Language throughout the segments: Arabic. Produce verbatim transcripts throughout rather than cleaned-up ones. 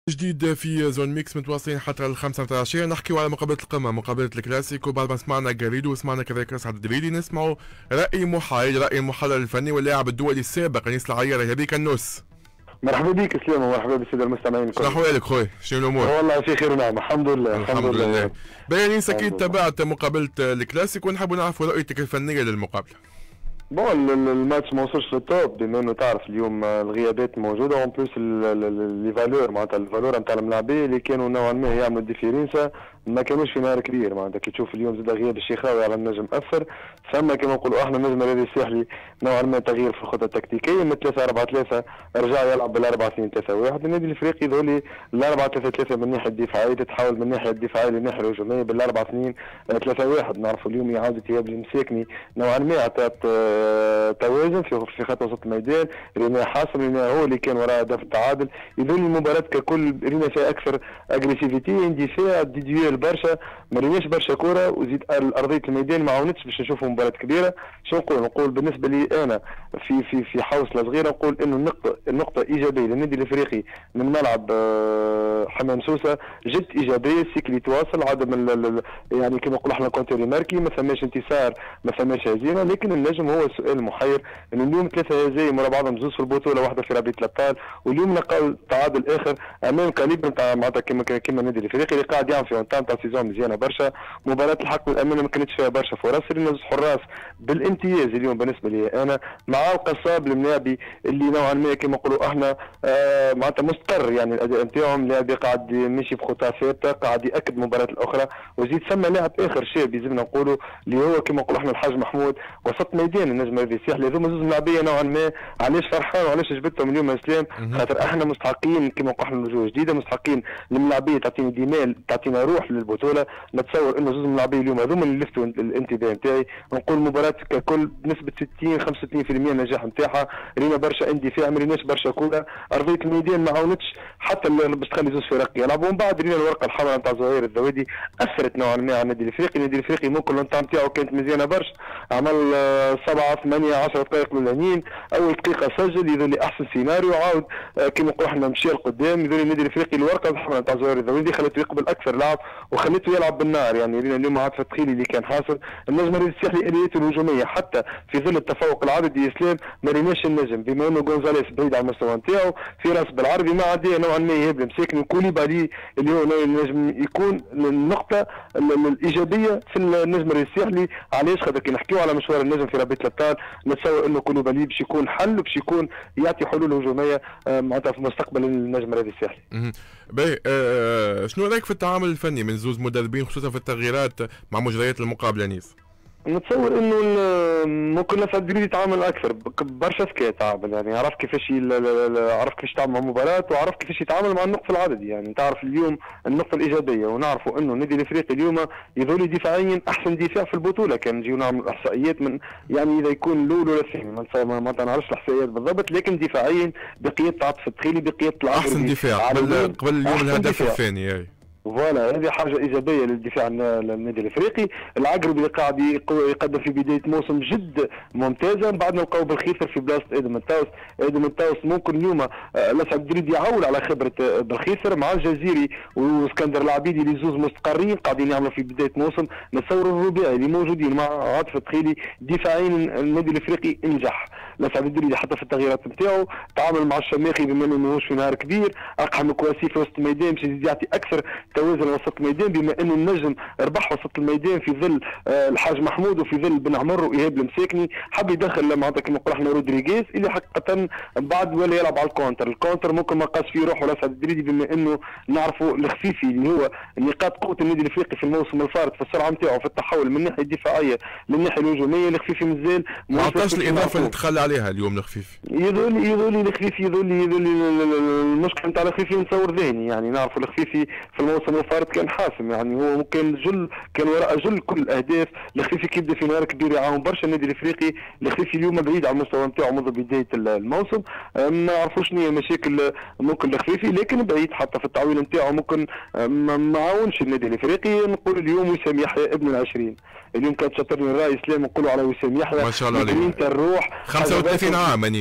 جديد في زون ميكس متواصلين حتى الخمسة متاع العشية، نحكيو على مقابلة القمة، مقابلة الكلاسيكو. بعد ما سمعنا جاريدو وسمعنا كذلك اسعد الدريدي، نسمعوا رأي محايد، رأي المحلل الفني واللاعب الدولي السابق انيس العيارة. هذيك النص. مرحبا بك سليم ومرحبا بالساده المستمعين الكل. شنو احوالك خويا؟ شنو الامور؟ والله في خير ونعم، الحمد لله. الحمد, الحمد لله. باين انيس اكيد تابعت مقابلة الكلاسيكو ونحب نعرفوا رؤيتك الفنية للمقابلة. بون الماتش ما وصلش للتوب، بما انه تعرف اليوم الغيابات موجوده اون بلوس لي فالور معناتها الفالور نتاع الملاعبيه اللي كانوا نوعا ما يعملوا ديفيرنسا ما كانوش في نهار كبير. معناتها كي تشوف اليوم زاد غياب الشيخاوي على النجم اثر، ثم كما نقولوا احنا النجم الذي الساحلي نوعا ما تغيير في الخطه التكتيكيه من ثلاثة أربعة ثلاثة رجع يلعب بال أربعة اثنين ثلاثة واحد. النادي الافريقي ذولي ال أربعة ثلاثة ثلاثة من الناحيه الدفاعيه تتحول من الناحيه الدفاعيه للناحيه الهجوميه بال أربعة اثنين ثلاثة واحد. نعرفوا اليوم اعاده اياب المساكني نوعا ما اعطت توازن في في خط وسط الميدان. رينا حاسم رينا هو اللي كان وراء هدف التعادل. يظل المباراه ككل رينا فيها اكثر اجريسيفيتي، اندفاع ديديويل برشا، ما ريناش برشا كوره وزيد ارضيه الميدان ما عاونتش باش نشوفوا مباراه كبيره. شو نقول؟ نقول بالنسبه لي انا في في في حوصله صغيره نقول انه النقطه النقطه ايجابيه للنادي الافريقي من ملعب حمام سوسه جد ايجابيه، السيكل يتواصل، عدم يعني كما نقولوا احنا كونتيري ماركي، ما ثماش انتصار ما ثماش هزيمه. لكن النجم هو السؤال المحير انه اليوم ثلاثه هزايم ورا بعضهم، زوز في البطوله واحده في ربيع الابطال، واليوم لقاو تعادل اخر امام كاليبر نتاع معناتها كما كما النادي الافريقي اللي قاعد يعمل في اونتام تاع سيزون مزيانه برشا. مباراه الحق والامانه ما كانتش فيها برشا فرص، رينا حراس بالامتياز اليوم بالنسبه لي انا، مع القصاب المنابي اللي نوعا ما كما نقولوا احنا آه معناتها مستقر، يعني الاداء نتاعهم لاعب قاعد ماشي بخطى ثابته، قاعد ياكد المباراه الاخرى. وزيد ثم لاعب اخر شاب لازمنا نقولوا اللي هو كما نقولوا احنا الحاج محمود وسط ميدان النجم الذي الساحلي. هذوما زوز ملاعبيه نوعا ما علاش فرحان وعلاش جبتهم اليوم يا اسلام؟ خاطر احنا مستحقين كما نقولوا احنا وجوه جديده، مستحقين الملاعبيه تعطيني ديمال تعطينا روح للبطوله. نتصور انه زوز ملاعبيه اليوم هذوما اللي لفتوا الانتباه نتاعي. نقول المباراه ككل بنسبه ستين خمسة وستين بالمئة النجاح نتاعها. رينا برشا اندفاع، ما ريناش برشا كوره، ارضيه الميدان ما عاونتش حتى باش تخلي زوز فرق يلعبوا. ومن بعد رينا الورقه الحمراء نتاع زهير الذوادي اثرت نوعا ما على النادي الافريقي. النادي الافريقي ممكن الانطام نتاعو كانت مزيانه برشا، عمل سبعة ثمانية عشرة دقائق الاولانيين، اول دقيقه سجل يظل احسن سيناريو، عاود كما نقولوا احنا مشى لقدام. يظل النادي الافريقي الورقه الحمراء نتاع زهير الذوادي خلته يقبل اكثر لعب وخلته يلعب بالنار. يعني رينا اليوم عاد فتخيلي اللي كان حاصل، النجم الذي الساحلي الياته الهجوميه حتى في ظل التفوق العددي يا اسلام ما ريناش النجم، بما انه غونزاليس بعيد عن المستوى نتاعو في راس بالعربي ما عداه نوعا ما يهب المساكن. كوليبالي اللي هو النجم يكون النقطه الايجابيه في النجم الساحلي. علاش؟ خاطر كي نحكيو على مشوار النجم في ربيع الابطال نتصور انه كوليبالي باش يكون حل وباش يكون يعطي حلول هجوميه معناتها في مستقبل النجم الذي الساحلي. باهي آه شنو رايك في التعامل الفني من زوز مدربين خصوصا في التغييرات مع مجريات المقابله نيس؟ نتصور انه ممكن الاسعد الدريدي يتعامل اكثر برشا ذكاء يتعامل، يعني عرف كيفاش عرف كيفاش يتعامل مع مباراه وعرف كيفاش يتعامل مع النقص العددي. يعني تعرف اليوم النقطه الايجابيه، ونعرفوا انه النادي الافريقي اليوم يظل دفاعيا احسن دفاع في البطوله. كان نجيو نعمل احصائيات من يعني اذا يكون الاول ولا الثاني ما ما نعرفش الاحصائيات بالضبط، لكن دفاعيا بقياده عاطف الدخيلي بقياده العربي احسن دفاع قبل قبل اليوم الهدف الثاني. فوالا هذه حاجه ايجابيه للدفاع النادي الافريقي. العقرب اللي قاعد يقدم في بدايه موسم جد ممتازه، من بعد نلقاو بالخيفر في بلاصه ادم التاوس. ادم التاوس ممكن اليوم الاسعد الدريدي يعول على خبره بالخيفر مع الجزيري واسكندر العبيدي اللي زوز مستقرين قاعدين يعملوا في بدايه موسم. نتصور الرباعي اللي موجودين مع عاطف الدخيلي دفاعيا النادي الافريقي انجح. الاسعد الدريدي حتى في التغييرات نتاعو تعامل مع الشماخي بما انه ماهوش في نهار كبير، اقحم كواسي في وسط الميدان باش يزيد يعطي اكثر توازن وسط الميدان، بما انه النجم ربح وسط الميدان في ظل آه الحاج محمود وفي ظل بن عمر وايهاب المساكني. حب يدخل معناتها كما نقولوا احنا رودريغيز اللي حقيقه بعد ولا يلعب على الكونتر. الكونتر ممكن ما قاس فيه روحه الاسعد الدريدي، بما انه نعرفوا الخفيفي اللي هو نقاط قوه النادي الافريقي في الموسم الفارط في السرعه نتاعو في التحول من الناحيه الدفاعيه للناحيه الهجوميه. الخفيفي مازال ما عطاش الاضافه اللي تخلى عليها اليوم الخفيفي. يظل يظل الخفيفي يظل يظل المشكل نتاع الخفيفي نتصور ذهني. يعني نعرفوا الخفيفي في الموسم الفارط كان حاسم، يعني هو ممكن جل كان وراء جل كل الاهداف. الخفيفي كيبدا في نهار كبير يعاون برشا النادي الافريقي. الخفيفي اليوم بعيد على المستوى نتاعو منذ بدايه الموسم، ما نعرفوش شنو هي مشاكل ممكن الخفيفي، لكن بعيد حتى في التعويل نتاعو ممكن ما عاونش النادي الافريقي. نقول اليوم وسام يحيى ابن العشرين اليوم كانت شطرني الراي اسلام نقولوا على وسام يحيى ما شاء الله عليه الروح خمسة وثلاثين عام انيس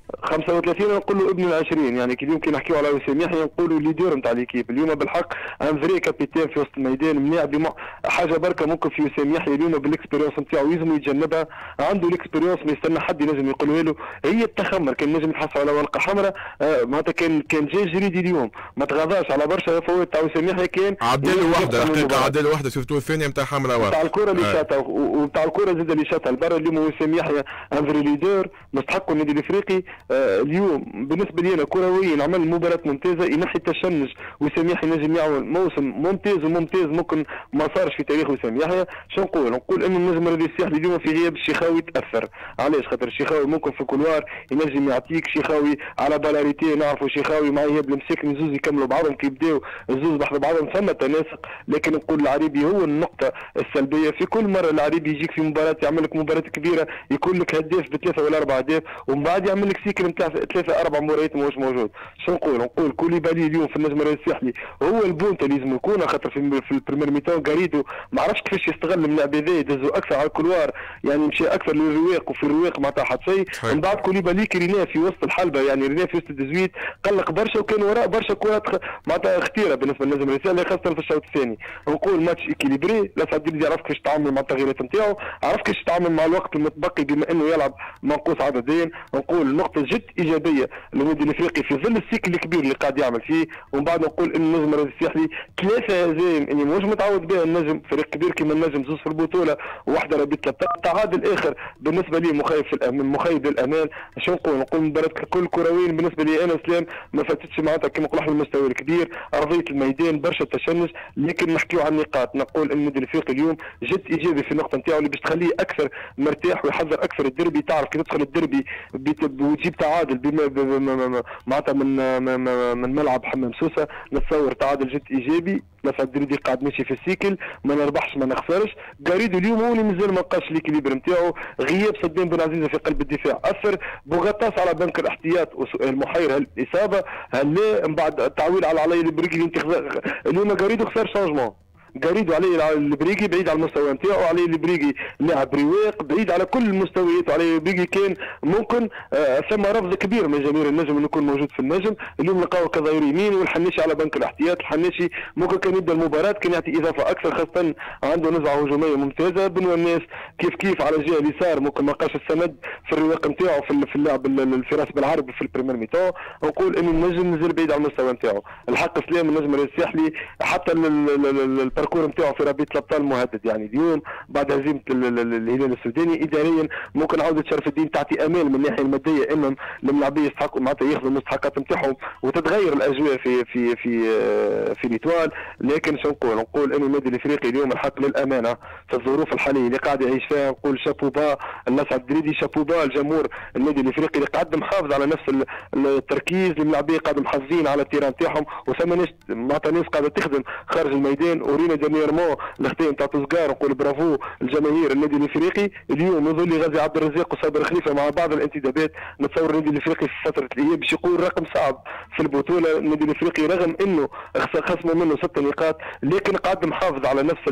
خمسة وثلاثين نقول له ابن العشرين، يعني كي اليوم كي نحكيو على وسام يحيى نقولوا ليدر نتاع ليكيب اليوم بالحق، ان فري كابيتان في وسط الميدان منيع بم... حاجه بركه ممكن في وسام يحيى اليوم بالاكسبيريونس نتاعو يلزم يتجنبها، عنده الاكسبيريونس ما يستنى حد ينجم يقولها له، هي التخمر كان نجم يحصل على ورقه حمراء آه معناتها كان كان جاي جريدي اليوم ما تغاضاش على برشا فوات تاع وسام يحيى كان عداله واحده الحقيقه عداله واحده شفتوه الثانيه نتاع حمراء ورقه نتاع الكره اللي شاتها ونتاع الكره زاد اللي شاتها لبرا اليوم وسام يحيى ان فري ليدر مستحق النادي الافريقي آه اليوم بالنسبه لي انا كرويا عمل مباراه ممتازه ينحي التشنج وسام يحيى نجم يعمل موسم ممتاز وممتاز ممكن ما صارش في تاريخ وسام يحيى. شو نقول؟ نقول انه النجم الذي الساحلي اليوم في غياب الشيخاوي تاثر، علاش؟ خاطر الشيخاوي ممكن في كولوار ينجم يعطيك شيخاوي على بالاريتي، نعرفوا شيخاوي مع ايهاب المساكن زوز يكملوا بعضهم كي يبداو الزوز بحذا بعضهم ثم تناسق، لكن نقول العريبي هو النقطه السلبيه في كل مره العريبي يجيك في مباراه يعمل لك مباراه كبيره يكون لك هداف بثلاثه ولا اربع اهداف ومن بعد يعمل لك سيكل نتاع ثلاثه اربع مباريات ماهوش موجود. شو نقول؟ نقول كوليبالي اليوم في النجم الساحلي هو البونت اللي لازم يكون، خاطر في, في البريمير ميتون غاريدو ما عرفش كيفاش يستغل اللاعب هذا يدزو اكثر على الكولوار، يعني مشى اكثر للرواق وفي الرواق ما حد شيء، من بعد كوليبالي كي ريناه في وسط الحلبه يعني ريناه في وسط التزويد قلق برشا وكان وراء برشا كرات معناتها خطيره بالنسبه للنجم الساحلي خاصه في الشوط الثاني. نقول ماتش ايكيليبري، لا سعد عرف كيفاش يتعامل مع التغييرات نتاعو، عرف كيفاش يتعامل مع الوقت المتبقي بما انه يلعب منقوص عدديا. نقول نقطه جد ايجابيه للنادي الافريقي في ظل السيكل الكبير اللي قاعد يعمل فيه، ومن بعد نقول ان النجم الرياضي الساحلي ثلاثه هزايم اني مش متعود بها النجم، فريق كبير كما النجم زوز في البطوله وواحده ربيت تعادل اخر بالنسبه لي مخيف في الأمان مخيب للامال. شو نقول؟ نقول مباراه كل كرويين بالنسبه لي انا اسلام ما فاتتش معناتها كما نقول احنا المستوى الكبير، ارضيه الميدان برشا تشنج، لكن نحكيو عن النقاط. نقول ان النادي الافريقي اليوم جد ايجابي في النقطه نتاعو اللي باش تخليه اكثر مرتاح ويحضر اكثر الدربي، تعرف كي تدخل الدربي وتجيب تعادل بما معناتها من من ملعب حمام سوسه، نتصور تعادل جد ايجابي. نسعد دريدي قاعد ماشي في السيكل ما نربحش ما نخسرش، غاريدو اليوم هو اللي مازال ما لقاش ليكيليبر نتاعو، غياب صدام بن عزيزه في قلب الدفاع اثر، بوغاتاس على بنك الاحتياط وسؤال محير هل الاصابه هل لا، من بعد التعويل على علي البريكي اليوم غاريدو خسر شانجمون، غاريدو عليه البريقي بعيد على المستوى نتاعو، عليه البريقي لاعب رواق بعيد على كل المستويات، عليه البريقي كان ممكن آه ثم رفض كبير من جماهير النجم انه يكون موجود في النجم، اليوم لقاو كظهير يمين والحناشي على بنك الاحتياط، الحناشي ممكن كان يبدا المباراه كان يعطي اضافه اكثر خاصه عنده نزعه هجوميه ممتازه، بن الناس كيف كيف على الجهه اليسار ممكن ما لقاش السند في الرواق نتاعو في في اللعب الفراس بالعربي في البريمير ميتون، نقول ان النجم مازال بعيد على المستوى نتاعو، الحق سلام النجم الساحلي حتى الباركور نتاعو في ربيع الابطال مهدد، يعني اليوم بعد هزيمه الهلال السوداني اداريا ممكن عوده شرف الدين تعطي امال من الناحيه الماديه ان الملاعبيه يستحقوا معناتها ياخذوا المستحقات نتاعهم وتتغير الاجواء في في في في ليتوال، لكن شو نقول؟ نقول ان النادي الافريقي اليوم الحق للامانه في الظروف الحاليه اللي قاعد يعيش فيها، نقول شابوبا النسعد الدريدي، شابوبا الجمهور النادي الافريقي اللي قاعد محافظ على نفس التركيز، الملاعبيه قاعد محافظين على التيران نتاعهم، وثم ناس معناتها ناس قاعده تخدم خارج الميدان، ورينا ديرنييرمون الختام تاع تزكار، نقول برافو الجماهير النادي الافريقي اليوم يظل غازي عبد الرزاق وصابر خليفه مع بعض الانتدابات، نتصور النادي الافريقي في فتره الاياب باش يقول رقم صعب في البطوله، النادي الافريقي رغم انه خصموا منه ست نقاط لكن قاعد محافظ على نفس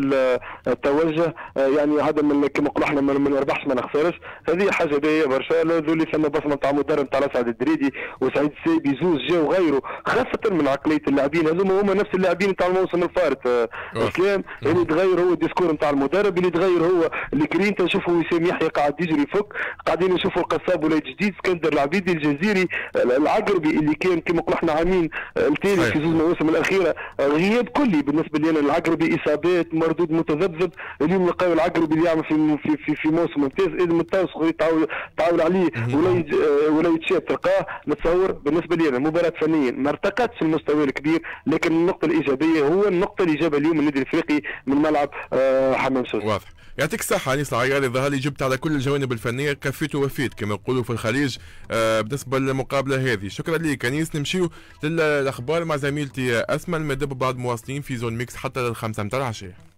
التوجه، يعني هذا من كما نقولوا احنا ما نربحش ما نخسرش، هذه حاجه باهيه برشا، ذولي ثم بصمه تاع مدرب تاع سعد الدريدي وسعيد السيبي زوز جاو غيره، خاصه من عقليه اللاعبين هذوما هما نفس اللاعبين تاع الموسم الفارط اسلام، اللي يتغير هو الديسكور نتاع المدرب، اللي يتغير هو الكرين، تنشوفوا وسام يحيى قاعد يجري يفك، قاعدين نشوفوا القصاب وليد جديد، اسكندر العبيدي الجزيري العقربي اللي كان كما نقولوا احنا عامين التالي في زوج المواسم الاخيره غياب كلي بالنسبه لنا، العقربي اصابات مردود متذبذب، اليوم لقاو العقربي اللي يعمل في في في, في موسم ممتاز، ادم التوسخ تعاول تعاول عليه ولا ولا يتشاب تلقاه، نتصور بالنسبه لنا المباراه فنيا ما ارتقتش المستوى الكبير، لكن النقطه الايجابيه هو النقطه اللي جابها اليوم النادي الافريقي من ملعب آه حمام سوسه. واضح. يعطيك الصحة أنيس العياري، ظهر لي جبت على كل الجوانب الفنية، كفيت ووفيت كما يقولوا في الخليج آه بالنسبة للمقابلة هذه. شكرا لك أنيس. نمشيو للأخبار مع زميلتي أسماء المدب بعد مواصلين في زون ميكس حتى للخمسة متاع العشية.